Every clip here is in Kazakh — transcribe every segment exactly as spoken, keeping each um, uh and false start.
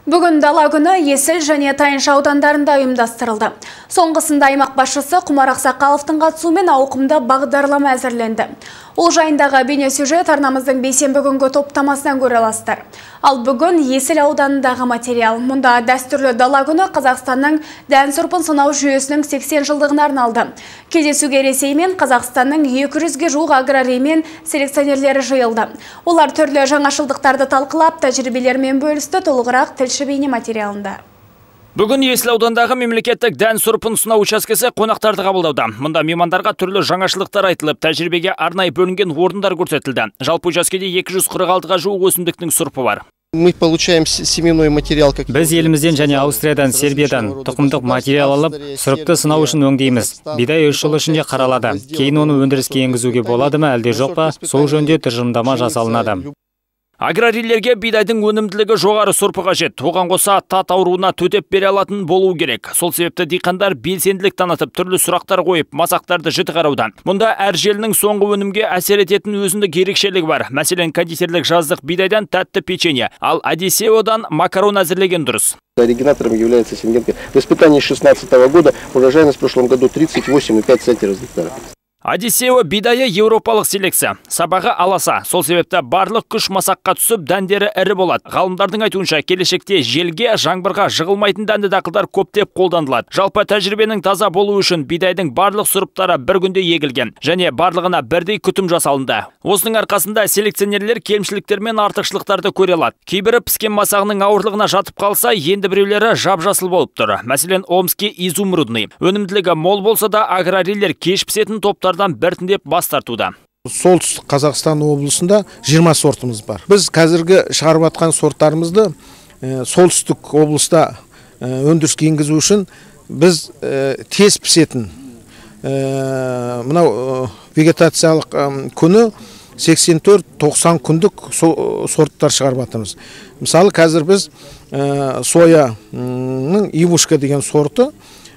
Бүгін дала күні Есіл және Тайынша аудандарында ұйымдастырылды. Соңғысында аймақ басшысы Құмар Ақсақаловтың қатысуымен ауқымды бағдарлама әзірленді. Ол жайындағы бейнесюжет арнамыздың бейсенбі күнгі топтамасынан көре аласыздар. Ал бүгін Есіл ауданындағы материал. Мұнда дәстүрлі дала күні Қазақстанның дән сұрпын сынау жүйесінің сексен жылдығына арналды. Кездесуге Ресей мен Қазақстанның екі жүзге жуық аграрий мен селекционерлері жиылды. Олар түрлі жаңашылдықтарды талқылап, тәжірибелермен бөлісті. Толығырақ тілші бейне материалында. Бүгін Есіл аудандағы мемлекеттік дән сұрпын сынау учаскесі қонақтарды қабылдауда. Мұнда меймандарға түрлі жаңашылықтар айтылып, тәжірибеге арнайы бөлінген орындар көрсетілді. Жалпы учаскеде екі жүз қырық алтыға жуық өсімдіктің сұрпы бар. Мы получаем семенной материал. Біз елімізден және Аустриядан, Сербиядан тұқымдық материал алып, сұрыпты сынау үшін өңдейміз. Бидай үш жыл ішінде қаралады. Кейін оны өндіріске енгізуге болады ма, әлде жоқ па? Сол жөнде тұжырымдама жасалынады. Аграрийлерге бидайдың өнімділігі жоғары сұрпы қажет. Оған қоса тат ауруына төтеп бере алатын болу керек. Сол себепті диқандар белсенділік танытып, түрлі сұрақтар қойып, масақтарды жіті қарауда. Мұнда әр желінің соңғы өнімге әсер ететін өзіндік ерекшелігі бар. Мәселен, кондитерлік жаздық бидайдан тәтті печенье, ал Одиссеодан макарон әзірлеген дұрыс. Оригинатором является Сингенко. В испытании шестнадцатого года урожайность в прошлом году тридцать восемь и пять центнеров с гектара. Одиссео бидайы еуропалық селекция. Сабағы аласа. Сол себепті барлық күш масаққа түсіп, дәндері ірі болады. Ғалымдардың айтуынша, келешекте желге, жаңбырға жығылмайтын дәнді дақылдар көптеп қолданылады. Жалпы тәжірибенің таза болуы үшін бидайдың барлық сұрыптары бір күнде егілген, және барлығына бірдей күтім жасалынды. Осының арқасында селекционерлер кемшіліктер мен артықшылықтарды көре алады. Кейбірі піскен масағының ауырлығына жатып қалса, енді біреулері жап-жасыл болып тұр. Мәселен, Омский изумрудный. Өнімділігі мол болса да, аграрийлер кеш пісетін топтар біртіндеп бас тартуда. Солтүстік Қазақстан облысында жиырма сортымыз бар. Біз қазіргі шығарып жатқан сорттарымызды солтүстік облыста өндіріске енгізу үшін біз тез пісетін мынау вегетациялық күні сексен төрт тоқсан күндік сорттар шығарып жатырмыз. Мысалы, қазір біз сояның Ивушка деген сорты,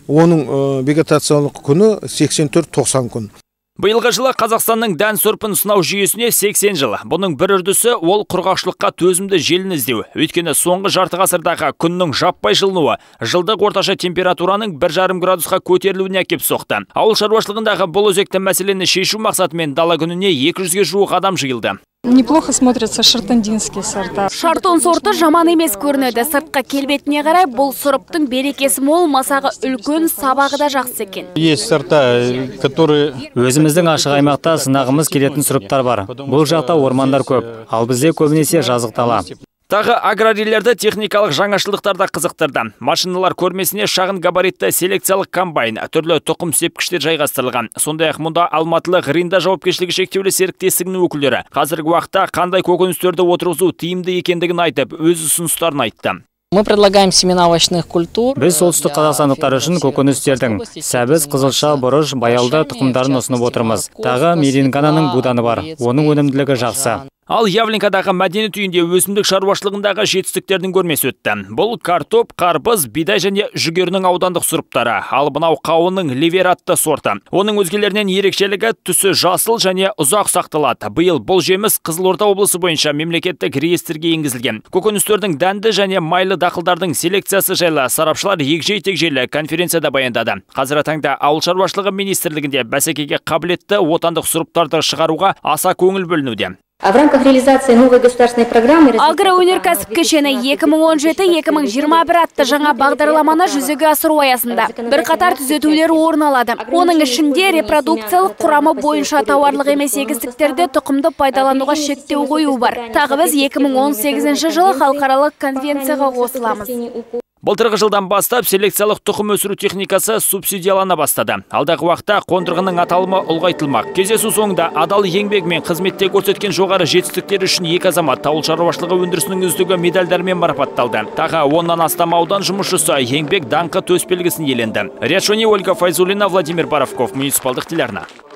оның вегетациялық күні сексен төрт тоқсан күн. Биылғы жылы Қазақстанның дән сұрпын сынау жүйесіне сексен жыл. Бұның бір үрдісі ол құрғақшылыққа төзімді желін іздеу. Өйткені соңғы жарты ғасырдағы күннің жаппай жылынуы жылдық орташа температураның бір жарым градусқа көтерілуіне әкеп соқты. Ауыл шаруашылығындағы бұл өзекті мәселені шешу мақсатымен дала күніне екі жүзге жуық адам жиылды. Неплохо смотрятся шартондинские сорта. Шартон сорты жаман емес көрінеді. Сыртқа келбетіне қарай бұл сұрыптың берекесі мол, масағы үлкен, сабағы да жақсы екен. Есть сорта, которые өзіміздің ашық аймақта сынағымыз келетін сұрыптар бар. Бұл жақта ормандар көп, ал бізде көбінесе жазық дала. Тағы аграрийлерді техникалық жаңашылдықтарда қызықтырды. Машиналар көрмесіне шағын габаритті селекциялық комбайн, түрлі тұқым сепкіштер жайғастырылған. Сондай-ақ мұнда алматылық Ринда жауапкершілігі шектеулі серіктестігінің өкілдері қазіргі уақытта қандай көкөністерді отырғызу тиімді екендігін айтып, өз ұсыныстарын айтты. Мы предлагаем семена овощных культур. Біз солтүстік қазақстандықтар үшін көкөністердің сәбіз, қызылша, бұрыш, баялды тұқымдарын ұсынып отырмыз. Тағы мерингананың буданы бар. Оның өнімділігі жақсы. Ал Явленкадағы мәдениет үйінде өсімдік шаруашылығындағы жетістіктердің көрмесі өтті. Бұл картоп, қарбыз, бидай және жүгерінің аудандық сұрыптары. Ал мынау қауынның ливер атты сорты. Оның өзгелерінен ерекшелігі түсі жасыл және ұзақ сақталады. Биыл бұл жеміс Қызылорда облысы бойынша мемлекеттік реестрге енгізілген. Көкөністердің дәнді және майлы дақылдардың селекциясы жайлы сарапшылар егжей-тегжейлі конференцияда баяндады. Қазір таңда ауыл шаруашылығы министрлігінде бәсекеге қабілетті отандық сұрыптарды шығаруға аса көңіл бөлінуде. А в рамках реализации новой государственной программы агроөнеркәсіп кешені екі мың он жеті екі мың жиырма бір атты жаңа бағдарламаны жүзеге асыру аясында бірқатар түзетулер орын алады. Оның ішінде репродукциялық құрамы бойынша тауарлық емес егістіктерде тұқымды пайдалануға шектеу қою бар. Тағы біз екі мың он сегізінші жылы халықаралық конвенцияға қосыламыз. Былтырғы жылдан бастап селекциялық тұқым өсіру техникасы субсидиялана бастады. Алдағы уақытта қондырғының аталымы ұлғайтылмақ. Кездесу соңында адал еңбек мен қызметте көрсеткен жоғары жетістіктер үшін екі азамат ауыл шаруашылығы өндірісінің үздігі медальдармен марапатталды. Тағы оннан астам аудан жұмысшысы еңбек даңқы төсбелгісін иеленді. Риат Шони, Ольга Файзуллина, Владимир Боровков, муниципалдық телеарна.